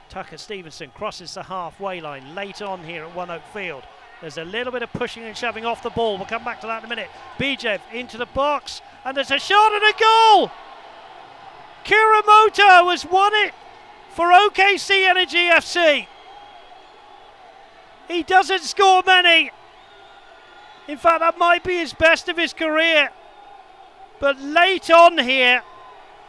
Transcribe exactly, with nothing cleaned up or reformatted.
Tucker Stevenson crosses the halfway line late on here at One Oak Field. There's a little bit of pushing and shoving off the ball. We'll come back to that in a minute. Bijev into the box, and there's a shot and a goal! Kurimoto has won it for O K C Energy F C. He doesn't score many. In fact, that might be his best of his career. But late on here,